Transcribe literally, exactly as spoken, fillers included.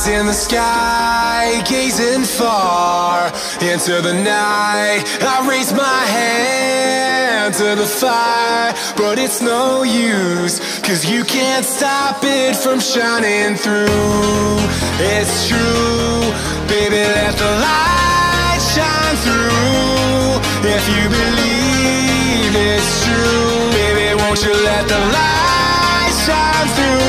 in the sky, gazing far into the night. I raise my hand to the fire, but it's no use, cause you can't stop it from shining through. It's true, baby, let the light shine through. If you believe it's true, baby, won't you let the light shine through?